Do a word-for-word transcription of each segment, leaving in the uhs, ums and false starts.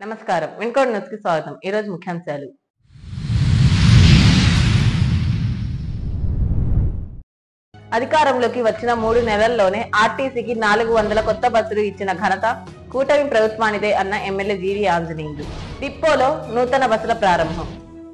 నమస్కారం. వినుకోడు న్యూస్‌కి స్వాగతం. ఈ రోజు ముఖ్యాంశాలు. అధికారంలోకి వచ్చిన మూడు నెలల్లోనే ఆర్టీసీకి నాలుగు వందల కొత్త బస్సులు ఇచ్చిన ఘనత కూటమి ప్రభుత్వానిదే అన్న ఎమ్మెల్యే జీవి ఆంజనేయులు. డిపోలో నూతన బస్సుల ప్రారంభం.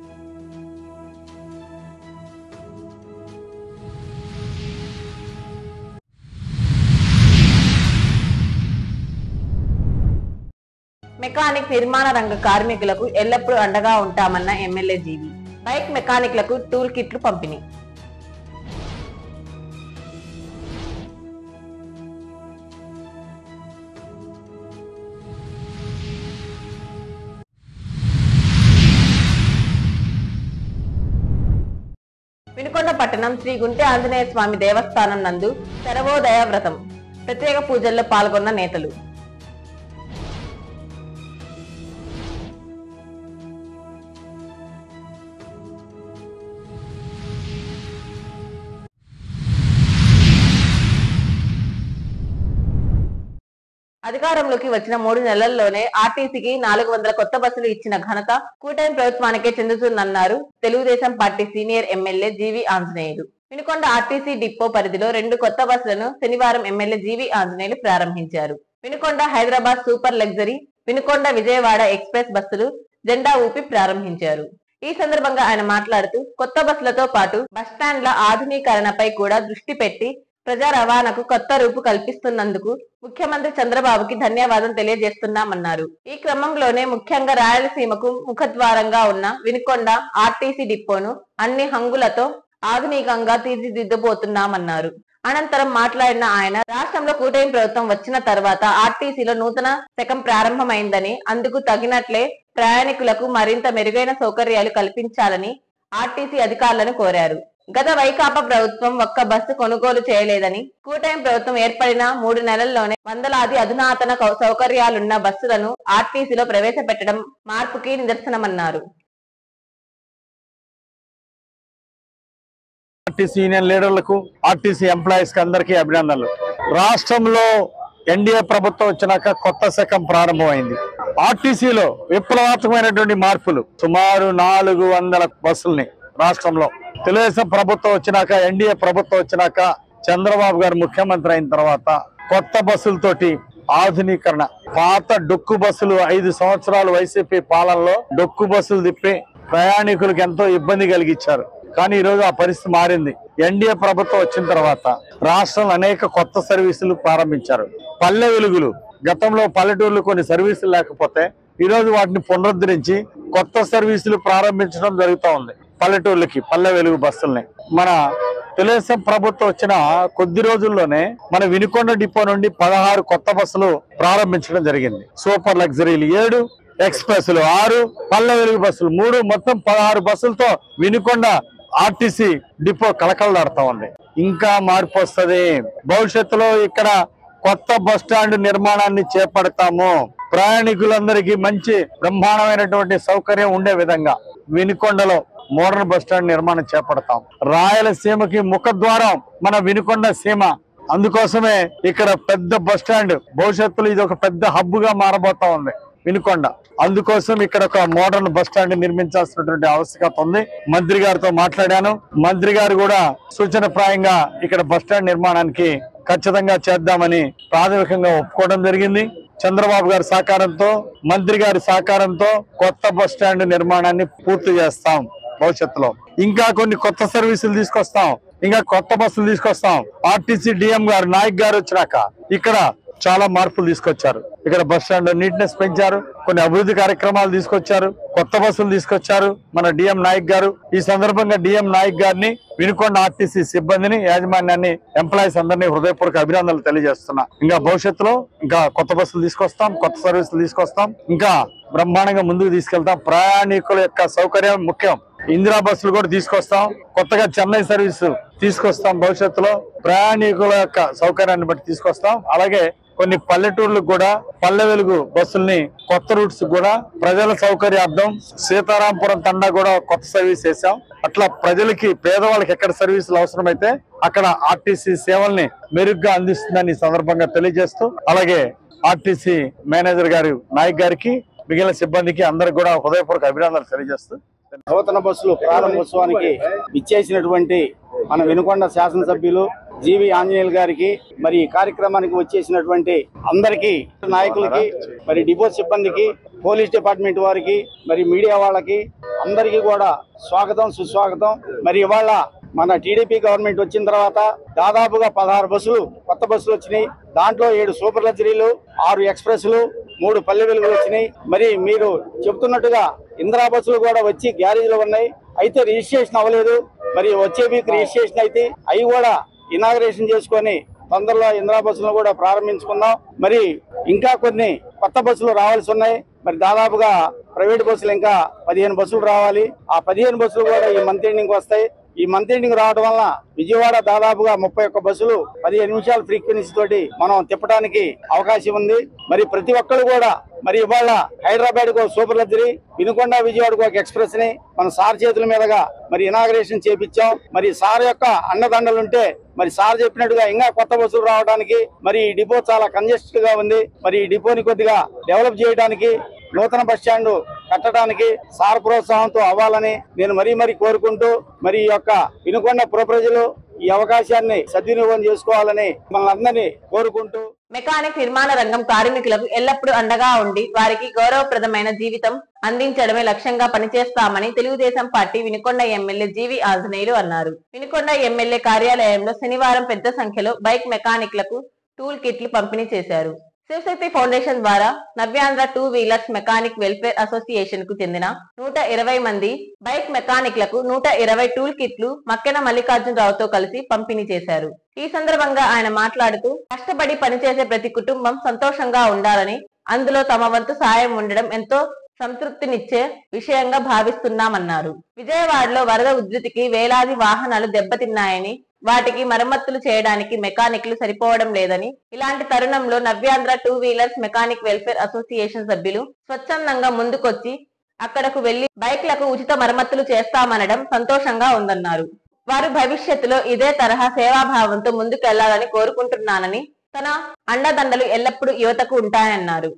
మెకానిక్ నిర్మాణ రంగ కార్మికులకు ఎల్లప్పుడూ అండగా ఉంటామన్న ఎమ్మెల్యే జీవి. బైక్ మెకానిక్లకు టూల్ కిట్లు పంపిణీ. వినుకొండ పట్టణం శ్రీ గుంటె ఆంజనేయ స్వామి దేవస్థానం నందు శరవోదయ వ్రతం ప్రత్యేక పూజల్లో పాల్గొన్న నేతలు. అధికారంలోకి వచ్చిన మూడు నెలల్లోనే ఆర్టీసీకి నాలుగు వందల కొత్త బస్సులు ఇచ్చిన ఘనత కూటమి ప్రభుత్వానికే చెందుతుందన్నారు Telugu Desam party senior MLA G V Anjaneyulu. Vinukonda RTC depot పరిధిలో రెండు కొత్త బస్సులను శనివారం ఎమ్మెల్యే జీవి ఆంజనేయులు ప్రారంభించారు. Vinukonda Hyderabad super luxury, Vinukonda Vijayawada express బస్సులు జెండా ఊపి ప్రారంభించారు. ఈ సందర్భంగా ఆయన మాట్లాడుతూ కొత్త బస్సులతో పాటు బస్టాండ్ల ఆధునీకరణపై కూడా దృష్టి పెట్టి ప్రజా రవాణాకు కొత్త రూపు కల్పిస్తున్నందుకు ముఖ్యమంత్రి చంద్రబాబుకి ధన్యవాదం తెలియజేస్తున్నామన్నారు. ఈ క్రమంలోనే ముఖ్యంగా రాయలసీమకు ముఖద్వారంగా ఉన్న వినుకొండ ఆర్టీసీ డిపోను అన్ని హంగులతో ఆధునికంగా తీర్చిదిద్దబోతున్నామన్నారు. అనంతరం మాట్లాడిన ఆయన రాష్ట్రంలో కూటమి ప్రభుత్వం వచ్చిన తర్వాత ఆర్టీసీలో నూతన శకం ప్రారంభమైందని, అందుకు తగినట్లే ప్రయాణికులకు మరింత మెరుగైన సౌకర్యాలు కల్పించాలని ఆర్టీసీ అధికారులను కోరారు. గత వైకాపా ప్రభుత్వం ఒక్క బస్సు కొనుగోలు చేయలేదని, కూటమి ప్రభుత్వం ఏర్పడిన మూడు నెలల్లోనే వందలాది అధునాతన సౌకర్యాలున్న బస్సులను ఆర్టీసీలో ప్రవేశపెట్టడం మార్పుకి నిదర్శనమన్నారు. ఆర్టీసీ యూనియన్ లీడర్లకు, ఆర్టీసీ ఎంప్లాయీస్ కి అందరికీ అభినందనలు. రాష్ట్రంలో ఎన్డీఏ ప్రభుత్వం వచ్చినాక కొత్త శకం ప్రారంభమైంది. ఆర్టీసీలో విప్లవాత్మకమైనటువంటి మార్పులు, సుమారు నాలుగు వందల బస్సుల్ని రాష్ట్రంలో తెలుగుదేశం ప్రభుత్వం వచ్చినాక, ఎన్డీఏ ప్రభుత్వం వచ్చినాక, చంద్రబాబు గారు ముఖ్యమంత్రి అయిన తర్వాత కొత్త బస్సులతోటి ఆధునీకరణ. పాత డొక్కు బస్సులు ఐదు సంవత్సరాలు వైసీపీ పాలనలో డొక్కు బస్సులు తిప్పి ప్రయాణికులకు ఎంతో ఇబ్బంది కలిగించారు. కానీ ఈ రోజు ఆ పరిస్థితి మారింది. ఎన్డీఏ ప్రభుత్వం వచ్చిన తర్వాత రాష్ట్రంలో అనేక కొత్త సర్వీసులు ప్రారంభించారు. పల్లె వెలుగులు, గతంలో పల్లెటూర్లు కొన్ని సర్వీసులు లేకపోతే ఈ రోజు వాటిని పునరుద్ధరించి కొత్త సర్వీసులు ప్రారంభించడం జరుగుతూ ఉంది. పల్లెటూర్లకి పల్లె వెలుగు బస్సుల్ని మన తెలుగుదేశం ప్రభుత్వం వచ్చిన కొద్ది రోజుల్లోనే మన వినుకొండ డిపో నుండి పదహారు కొత్త బస్సులు ప్రారంభించడం జరిగింది. సూపర్ లగ్జరీలు ఏడు, ఎక్స్ప్రెస్లు ఆరు, పల్లె వెలుగు బస్సులు మూడు, మొత్తం పదహారు బస్సులతో వినుకొండ ఆర్టీసీ డిపో కలకలలాడుతూ ఉంది. ఇంకా మార్పు వస్తుంది. భవిష్యత్తులో ఇక్కడ కొత్త బస్ స్టాండ్ నిర్మాణాన్ని చేపడతాము. ప్రయాణికులందరికీ మంచి బ్రహ్మాండమైనటువంటి సౌకర్యం ఉండే విధంగా వినుకొండలో మోడర్న్ బస్ స్టాండ్ నిర్మాణం చేపడతాం. రాయలసీమకి ముఖద్వారం మన వినుకొండ సీమ. అందుకోసమే ఇక్కడ పెద్ద బస్ స్టాండ్, భవిష్యత్తులో ఇది ఒక పెద్ద హబ్ గా మారబోతా ఉంది వినుకొండ. అందుకోసం ఇక్కడ ఒక మోడర్న్ బస్ స్టాండ్ నిర్మించాల్సినటువంటి ఆవశ్యకత ఉంది. మంత్రి గారితో మాట్లాడాను. మంత్రి గారు కూడా సూచన ప్రాయంగా ఇక్కడ బస్ స్టాండ్ నిర్మాణానికి ఖచ్చితంగా చేద్దామని ప్రాథమికంగా ఒప్పుకోవడం జరిగింది. చంద్రబాబు గారి సహకారంతో, మంత్రి గారి సహకారంతో కొత్త బస్ స్టాండ్ నిర్మాణాన్ని పూర్తి చేస్తాం. భవిష్యత్తులో ఇంకా కొన్ని కొత్త సర్వీసులు తీసుకొస్తాం, ఇంకా కొత్త బస్సులు తీసుకొస్తాం. ఆర్టీసీ డిఎం గారు, నాయక్ గారు వచ్చినాక ఇక్కడ చాలా మార్పులు తీసుకొచ్చారు. ఇక్కడ బస్ స్టాండ్ నీట్నెస్ పెంచారు, కొన్ని అభివృద్ధి కార్యక్రమాలు తీసుకొచ్చారు, కొత్త బస్సులు తీసుకొచ్చారు మన డిఎం నాయక్ గారు. ఈ సందర్భంగా డిఎం నాయక్ గారిని, వినుకొండ ఆర్టీసీ సిబ్బందిని, యాజమాన్యాన్ని, ఎంప్లాయీస్ అందరినీ హృదయపూర్వక అభినందనలు తెలియజేస్తున్నా. ఇంకా భవిష్యత్తులో ఇంకా కొత్త బస్సులు తీసుకొస్తాం, కొత్త సర్వీసులు తీసుకొస్తాం, ఇంకా బ్రహ్మాండంగా ముందుకు తీసుకెళ్తాం. ప్రయాణికుల యొక్క సౌకర్యం ముఖ్యం. ఇందిరా బస్సులు కూడా తీసుకొస్తాం, కొత్తగా చెన్నై సర్వీసు తీసుకొస్తాం. భవిష్యత్తులో ప్రయాణికుల యొక్క సౌకర్యాన్ని బట్టి తీసుకొస్తాం. అలాగే కొన్ని పల్లెటూర్లకు కూడా పల్లె వెలుగు బస్సుల్ని కొత్త రూట్స్ కూడా ప్రజల సౌకర్యార్థం సీతారాంపురం తండా కూడా కొత్త సర్వీస్ చేశాం. అట్లా ప్రజలకి, పేదవాళ్ళకి ఎక్కడ సర్వీసులు అవసరమైతే అక్కడ ఆర్టీసీ సేవల్ని మెరుగ్గా అందిస్తుందని ఈ సందర్భంగా తెలియజేస్తూ, అలాగే ఆర్టీసీ మేనేజర్ గారు నాయక్ గారికి, మిగిలిన సిబ్బందికి అందరికి కూడా హృదయపూర్వక అభినందనలు తెలియజేస్తూ నూతన బస్సులు ప్రారంభోత్సవానికి ఇచ్చేసినటువంటి మన వినుకొండ శాసనసభ్యులు జీవి ఆంజనేయులు గారికి, మరి ఈ కార్యక్రమానికి వచ్చేసినటువంటి అందరికీ, నాయకులకి, మరి డిపో సిబ్బందికి, పోలీస్ డిపార్ట్మెంట్ వారికి, మరి మీడియా వాళ్ళకి అందరికీ కూడా స్వాగతం సుస్వాగతం. మరి ఇవాళ మన టీడీపీ గవర్నమెంట్ వచ్చిన తర్వాత దాదాపుగా పదహారు బస్సులు కొత్త బస్సులు వచ్చినాయి. దాంట్లో ఏడు సూపర్ లగ్జరీలు, ఆరు ఎక్స్ప్రెస్లు, మూడు పల్లె వెలుగులు వచ్చినాయి. మరి మీరు చెప్తున్నట్టుగా ఇందిరా బస్సులు కూడా వచ్చి గ్యారేజ్ లో ఉన్నాయి. అయితే రిజిస్ట్రేషన్ అవ్వలేదు. మరి వచ్చే వీక్ రిజిస్ట్రేషన్ అయితే అవి కూడా ఇనాగరేషన్ చేసుకొని తొందరలో ఇందిరా బస్సులను కూడా ప్రారంభించుకుందాం. మరి ఇంకా కొన్ని కొత్త బస్సులు రావాల్సి ఉన్నాయి. మరి దాదాపుగా ప్రైవేట్ బస్సులు ఇంకా పదిహేను బస్సులు రావాలి. ఆ పదిహేను బస్సులు కూడా ఈ మంత్ ఎండింగ్ వస్తాయి. ఈ మంత్ ఎండింగ్ రావడం వల్ల విజయవాడ దాదాపుగా ముప్పై ఒక్క బస్సులు పదిహేను నిమిషాల ఫ్రీక్వెన్సీ తోటి మనం తిప్పడానికి అవకాశం ఉంది. మరి ప్రతి ఒక్కరు కూడా మరి ఇవాళ హైదరాబాద్ కు సూపర్ లగ్జరీ, వినుకొండ విజయవాడకు ఒక ఎక్స్ప్రెస్ ని మన సార్ చేతుల మీదుగా మరి ఇనాగ్రేషన్ చేపించాం. మరి సార్ యొక్క అండదండలుంటే మరి సార్ చెప్పినట్టుగా ఇంకా కొత్త బస్సులు రావడానికి మరి ఈ డిపో చాలా కంజెస్టెడ్ గా ఉంది. మరి ఈ డిపోని కొద్దిగా డెవలప్ చేయడానికి, నూతన బస్ స్టాండ్ కట్టడానికి సార్ ప్రోత్సాహంతో అవ్వాలని నేను మరీ మరీ కోరుకుంటూ, మరి ఈ యొక్క వినుకొండ పుర ప్రజలు ఈ అవకాశాన్ని సద్వినియోగం చేసుకోవాలని మమ్మల్ని అందరినీ కోరుకుంటూ, మెకానిక్ నిర్మాణ రంగం కార్మికులకు ఎల్లప్పుడూ అండగా ఉండి వారికి గౌరవప్రదమైన జీవితం అందించడమే లక్ష్యంగా పనిచేస్తామని Telugu Desam party Vinukonda MLA G V Anjaneyulu అన్నారు. వినుకొండ ఎమ్మెల్యే కార్యాలయంలో శనివారం పెద్ద సంఖ్యలో బైక్ మెకానిక్లకు టూల్ కిట్లు పంపిణీ చేశారు. శివశక్తి ఫౌండేషన్ ద్వారా Navyandhra two wheelers mechanic welfare association కు చెందిన నూట ఇరవై మంది బైక్ మెకానిక్లకు నూట ఇరవై టూల్ కిట్లు మక్కెన మల్లికార్జునరావుతో కలిసి పంపిణీ చేశారు. ఈ సందర్భంగా ఆయన మాట్లాడుతూ, కష్టపడి పనిచేసే ప్రతి కుటుంబం సంతోషంగా ఉండాలని, అందులో తమ వంతు సాయం ఉండడం ఎంతో సంతృప్తినిచ్చే విషయంగా భావిస్తున్నామన్నారు. విజయవాడలో వరద ఉధృతికి వేలాది వాహనాలు దెబ్బతిన్నాయని, వాటికి మరమ్మతులు చేయడానికి మెకానిక్లు సరిపోవడం లేదని, ఇలాంటి తరుణంలో Navyandhra two wheelers mechanic welfare association సభ్యులు స్వచ్ఛందంగా ముందుకొచ్చి అక్కడకు వెళ్లి బైక్లకు ఉచిత మరమ్మతులు చేస్తామనడం సంతోషంగా ఉందన్నారు. వారు భవిష్యత్తులో ఇదే తరహా సేవాభావంతో ముందుకెళ్లాలని కోరుకుంటున్నానని, తన అండదండలు ఎల్లప్పుడూ యువతకు ఉంటాయన్నారు.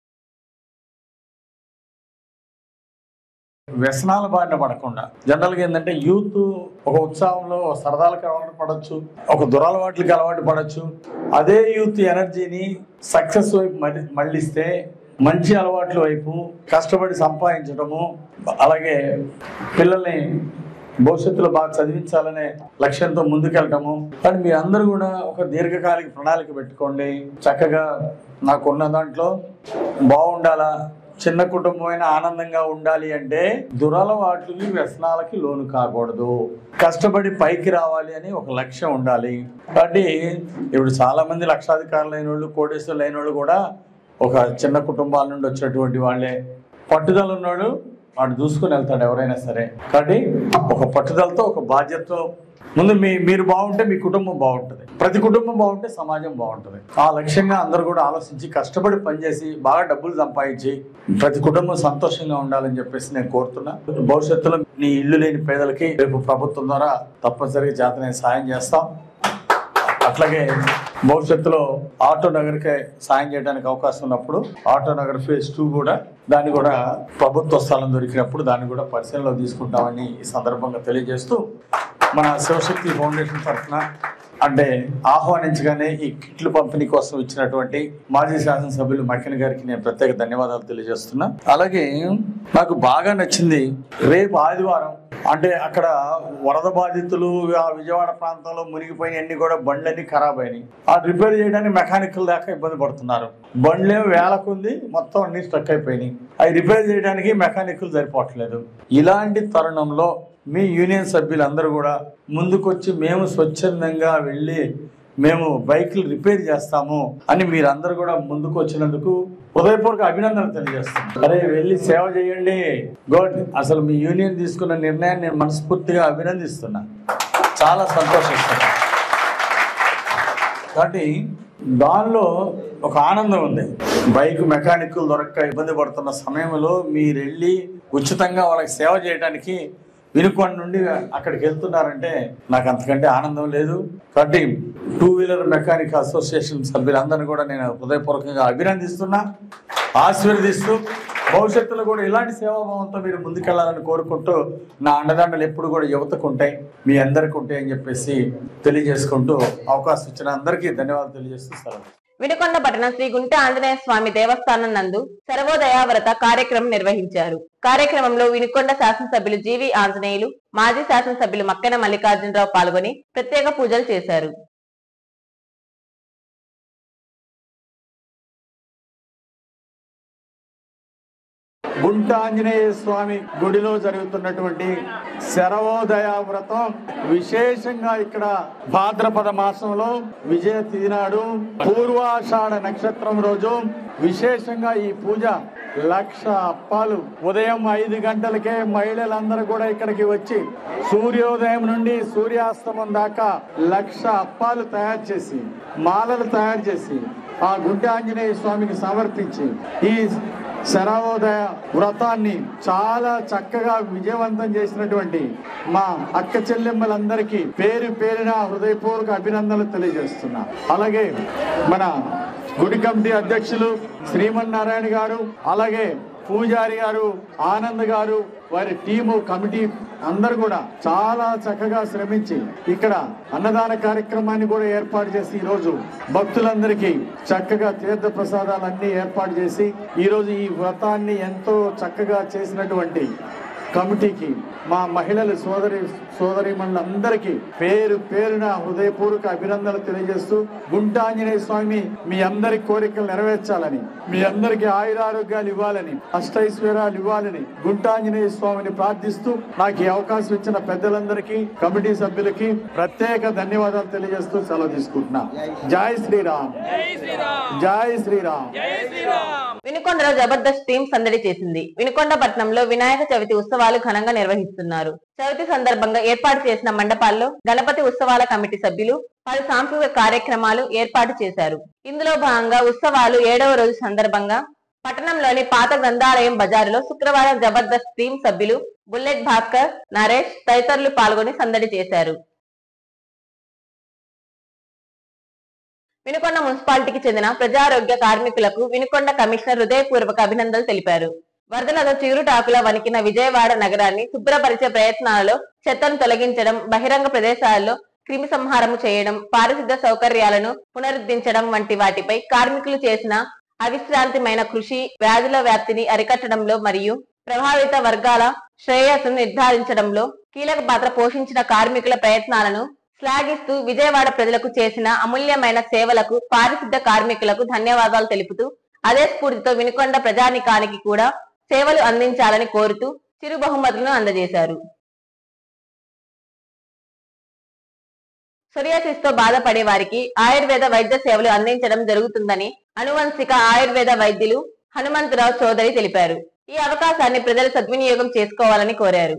వ్యసనాల బారిన పడకుండా, జనరల్గా ఏంటంటే యూత్ ఒక ఉత్సాహంలో సరదాలకు అలవాటు పడవచ్చు, ఒక దురలవాట్లకి అలవాటు పడవచ్చు. అదే యూత్ ఎనర్జీని సక్సెస్ వైపు మళ్ళిస్తే, మంచి అలవాట్ల వైపు కష్టపడి సంపాదించడము, అలాగే పిల్లల్ని భవిష్యత్తులో బాగా చదివించాలనే లక్ష్యంతో ముందుకెళ్ళటము. కానీ మీ అందరూ కూడా ఒక దీర్ఘకాలిక ప్రణాళిక పెట్టుకోండి. చక్కగా నాకున్న దాంట్లో బాగుండాలా, చిన్న కుటుంబమైన ఆనందంగా ఉండాలి అంటే దురలవాట్లకి వ్యసనాలకి లోను కాకూడదు, కష్టపడి పైకి రావాలి అని ఒక లక్ష్యం ఉండాలి. కాబట్టి ఇప్పుడు చాలా మంది లక్షాధికారులు అయిన వాళ్ళు, కోటేశ్వరులు అయిన వాళ్ళు కూడా ఒక చిన్న కుటుంబాల నుండి వచ్చినటువంటి వాళ్ళే. పట్టుదల ఉన్నాడు వాడు చూసుకుని వెళ్తాడు ఎవరైనా సరే. కాబట్టి ఒక పట్టుదలతో, ఒక బాధ్యతతో ముందు మీ మీరు బాగుంటే మీ కుటుంబం బాగుంటుంది, ప్రతి కుటుంబం బాగుంటే సమాజం బాగుంటుంది. ఆ లక్ష్యంగా అందరూ కూడా ఆలోచించి కష్టపడి పనిచేసి బాగా డబ్బులు సంపాదించి ప్రతి కుటుంబం సంతోషంగా ఉండాలని చెప్పేసి నేను కోరుతున్నా. భవిష్యత్తులో నీ ఇల్లు లేని పేదలకి రేపు ప్రభుత్వం ద్వారా తప్పనిసరిగా చేతనైన సాయం చేస్తాం. అట్లాగే భవిష్యత్తులో ఆటో నగర్కే సాయం చేయడానికి అవకాశం ఉన్నప్పుడు ఆటో నగర్ ఫేజ్ టూ కూడా దాన్ని కూడా ప్రభుత్వ స్థలం దొరికినప్పుడు దాన్ని కూడా పరిశీలనలో తీసుకుంటామని ఈ సందర్భంగా తెలియజేస్తూ, మన శివశక్తి ఫౌండేషన్ తరఫున అంటే ఆహ్వానించగానే ఈ కిట్లు పంపిణీ కోసం ఇచ్చినటువంటి మాజీ శాసనసభ్యులు మక్కెన గారికి నేను ప్రత్యేక ధన్యవాదాలు తెలియజేస్తున్నా. అలాగే నాకు బాగా నచ్చింది, రేపు ఆదివారం అంటే అక్కడ వరద బాధితులు ఆ విజయవాడ ప్రాంతంలో మునిగిపోయిన అన్ని కూడా బండ్లన్నీ ఖరాబ్ అయినాయి. ఆ రిపేర్ చేయడానికి మెకానికల్ దాకా ఇబ్బంది పడుతున్నారు. బండ్లే వేలకుంది, మొత్తం అన్ని స్ట్రక్ అయిపోయినాయి. అవి రిపేర్ చేయడానికి మెకానికల్ సరిపోవట్లేదు. ఇలాంటి తరుణంలో మీ యూనియన్ సభ్యులందరూ కూడా ముందుకొచ్చి మేము స్వచ్ఛందంగా వెళ్ళి మేము బైక్లు రిపేర్ చేస్తాము అని మీరందరూ కూడా ముందుకు వచ్చినందుకు హృదయపూర్వక అభినందనలు తెలియజేస్తాను. అరే వెళ్ళి సేవ చేయండి, గుడ్. అసలు మీ యూనియన్ తీసుకున్న నిర్ణయాన్ని నేను మనస్ఫూర్తిగా అభినందిస్తున్నా, చాలా సంతోషిస్తున్నా. కాబట్టి దానిలో ఒక ఆనందం ఉంది. బైక్ మెకానిక్లు దొరక్క ఇబ్బంది పడుతున్న సమయంలో మీరు వెళ్ళి ఉచితంగా వాళ్ళకి సేవ చేయడానికి వినుకొండ నుండి అక్కడికి వెళ్తున్నారంటే నాకు అంతకంటే ఆనందం లేదు. కాబట్టి టూ వీలర్ మెకానిక్ అసోసియేషన్ సభ్యులందరినీ కూడా నేను హృదయపూర్వకంగా అభినందిస్తున్నా, ఆశీర్వదిస్తూ భవిష్యత్తులో కూడా ఇలాంటి సేవాభావంతో మీరు ముందుకెళ్లాలని కోరుకుంటూ నా అండదండలు ఎప్పుడు కూడా యువతకు ఉంటాయి, మీ అందరికి ఉంటాయి అని చెప్పేసి తెలియజేసుకుంటూ అవకాశం ఇచ్చిన అందరికీ ధన్యవాదాలు తెలియజేస్తూ సెలవు. వినుకొండ పట్టణం శ్రీ గుంట ఆంజనేయ స్వామి దేవస్థానం నందు సర్వోదయ వ్రత కార్యక్రమం నిర్వహించారు. కార్యక్రమంలో వినుకొండ శాసనసభ్యులు జీవి ఆంజనేయులు, మాజీ శాసనసభ్యులు మక్కెన మల్లికార్జునరావు పాల్గొని ప్రత్యేక పూజలు చేశారు. గుంట ఆంజనేయ స్వామి గుడిలో జరుగుతున్నటువంటి శరవోదయ వ్రతం విశేషంగా ఇక్కడ భాద్రపద మాసంలో విజయ తిథి నాడు పూర్వాషాఢ నక్షత్రం రోజు విశేషంగా ఈ పూజ లక్ష అప్పాలు ఉదయం ఐదు గంటలకే మహిళలందరూ కూడా ఇక్కడికి వచ్చి సూర్యోదయం నుండి సూర్యాస్తమం దాకా లక్ష అప్పాలు తయారు చేసి మాలలు తయారు చేసి ఆ గుంట ఆంజనేయ స్వామికి సమర్పించి ఈ శరవోదయ వ్రతాన్ని చాలా చక్కగా విజయవంతం చేసినటువంటి మా అక్క చెల్లెమ్మలందరికీ పేరు పేరున హృదయపూర్వక అభినందనలు తెలియజేస్తున్నా. అలాగే మన గుడి కమిటీ అధ్యక్షులు శ్రీమన్నారాయణ గారు, అలాగే పూజారి గారు, ఆనంద్ గారు, వారి టీము కమిటీ అందరు కూడా చాలా చక్కగా శ్రమించి ఇక్కడ అన్నదాన కార్యక్రమాన్ని కూడా ఏర్పాటు చేసి ఈ రోజు భక్తులందరికీ చక్కగా తీర్థ ప్రసాదాలన్నీ ఏర్పాటు చేసి ఈ రోజు ఈ వ్రతాన్ని ఎంతో చక్కగా చేసినటువంటి కమిటీకి మా మహిళల సోదరి సోదరీమణులందరికీ పేరు పేరున హృదయపూర్వక అభినందనలు తెలియజేస్తూ గుంట ఆంజనేయ స్వామి మీ అందరి కోరికలు నెరవేర్చాలని, మీ అందరికీ ఆయురారోగ్యాలు ఇవ్వాలని, అష్టైశ్వర్యాలు ఇవ్వాలని గుంట ఆంజనేయ స్వామిని ప్రార్థిస్తూ నాకు ఈ అవకాశం ఇచ్చిన పెద్దలందరికీ కమిటీ సభ్యులకి ప్రత్యేక ధన్యవాదాలు తెలియజేస్తూ సెలవు తీసుకుంటున్నా. జై శ్రీరామ్, జై శ్రీరామ్. వినుకొండలో జబర్దస్త్ టీం సందడి చేసింది. వినుకొండ పట్టణంలో వినాయక చవితి ఉత్సవాలు ఘనంగా నిర్వహిస్తున్నారు. చవితి సందర్భంగా ఏర్పాటు చేసిన మండపాల్లో గణపతి ఉత్సవాల కమిటీ సభ్యులు పలు సాంస్కృతిక కార్యక్రమాలు ఏర్పాటు చేశారు. ఇందులో భాగంగా ఉత్సవాలు ఏడవ రోజు సందర్భంగా పట్టణంలోని పాత గ్రంథాలయం బజారులో శుక్రవారం జబర్దస్త్ టీం సభ్యులు బుల్లెట్ భాస్కర్, నరేష్ తదితరులు పాల్గొని సందడి చేశారు. వినుకొండ మున్సిపాలిటీకి చెందిన ప్రజారోగ్య కార్మికులకు వినుకొండ కమిషనర్ హృదయపూర్వక అభినందనలు తెలిపారు. వరదలతో చిగురుటాకులా వణికిన విజయవాడ నగరాన్ని శుభ్రపరిచే ప్రయత్నాలలో చెత్తను తొలగించడం, బహిరంగ ప్రదేశాల్లో క్రిమి సంహారము చేయడం, పారిశుద్ధ్య సౌకర్యాలను పునరుద్ధరించడం వంటి వాటిపై కార్మికులు చేసిన అవిశ్రాంతిమైన కృషి వ్యాధుల వ్యాప్తిని అరికట్టడంలో మరియు ప్రభావిత వర్గాల శ్రేయస్సును నిర్ధారించడంలో కీలక పాత్ర పోషించిన కార్మికుల ప్రయత్నాలను శ్లాఘిస్తూ విజయవాడ ప్రజలకు చేసిన అమూల్యమైన సేవలకు పారిశుద్ధ్య కార్మికులకు ధన్యవాదాలు తెలుపుతూ అదే స్ఫూర్తితో వినుకొండ ప్రజానికానికి కూడా సేవలు అందించాలని కోరుతూ చిరు బహుమతులను అందజేశారు. సోరియాసిస్ తో బాధపడే వారికి ఆయుర్వేద వైద్య సేవలు అందించడం జరుగుతుందని అనువంశిక ఆయుర్వేద వైద్యులు హనుమంతరావు చౌదరి తెలిపారు. ఈ అవకాశాన్ని ప్రజలు సద్వినియోగం చేసుకోవాలని కోరారు.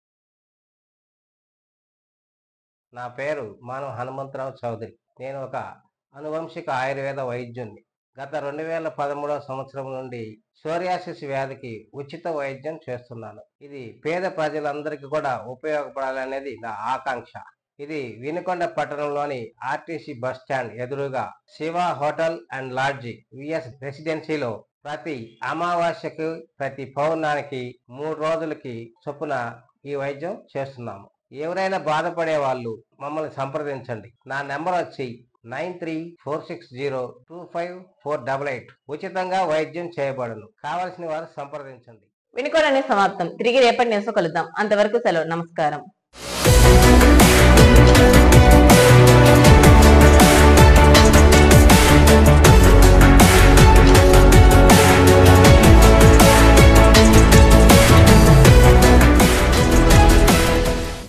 నా పేరు మానవ హనుమంతరావు చౌదరి. నేను ఒక అనువంశిక ఆయుర్వేద వైద్యుని. గత రెండు వేల పదమూడవ సంవత్సరం నుండి సోరియాసిస్ వ్యాధికి ఉచిత వైద్యం చేస్తున్నాను. ఇది పేద ప్రజలందరికీ కూడా ఉపయోగపడాలనేది నా ఆకాంక్ష. ఇది వినుకొండ పట్టణంలోని ఆర్టీసీ బస్ స్టాండ్ ఎదురుగా Shiva hotel and lodge V S రెసిడెన్సీలో ప్రతి అమావాస్యకు ప్రతి పౌర్ణానికి మూడు రోజులకి చొప్పున ఈ వైద్యం చేస్తున్నాము. ఎవరైనా బాధపడే వాళ్ళు మమ్మల్ని సంప్రదించండి. నా నెంబర్ వచ్చి nine three four six zero two five four double eight. ఉచితంగా వైద్యం చేయబడును. కావలసిన వారు సంప్రదించండి. వినుకొండ సమాప్తం. తిరిగి రేపటి న్యూస్ కలుద్దాం. అంతవరకు సెలవు. నమస్కారం.